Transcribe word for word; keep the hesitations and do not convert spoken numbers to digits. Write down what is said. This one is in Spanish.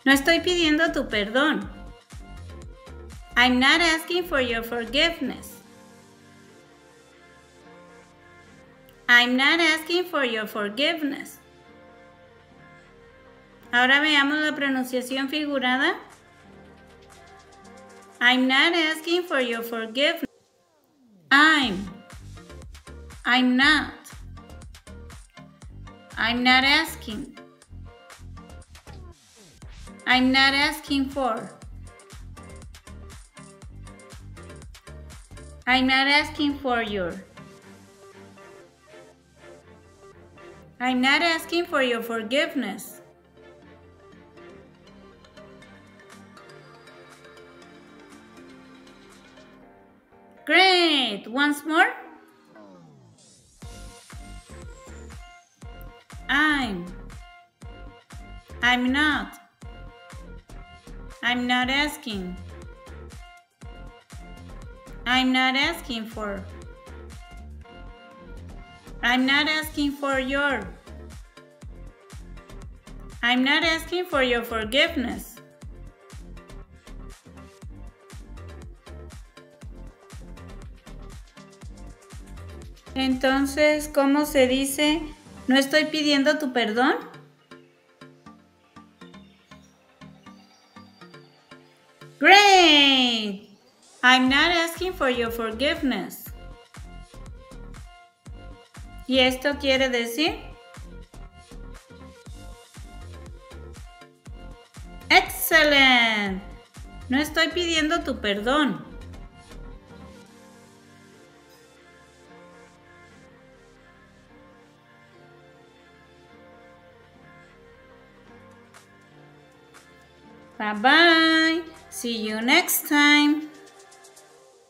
No estoy pidiendo tu perdón. I'm not asking for your forgiveness. I'm not asking for your forgiveness. Ahora veamos la pronunciación figurada. I'm not asking for your forgiveness. I'm. I'm not. I'm not asking. I'm not asking for. I'm not asking for your. I'm not asking for your forgiveness. Great! Once more. I'm. I'm not. I'm not asking. I'm not asking for. I'm not asking for your. I'm not asking for your forgiveness. Entonces, ¿cómo se dice? ¿No estoy pidiendo tu perdón? Great! I'm not asking for your forgiveness. ¿Y esto quiere decir? Excellent! No estoy pidiendo tu perdón. Bye bye. See you next time.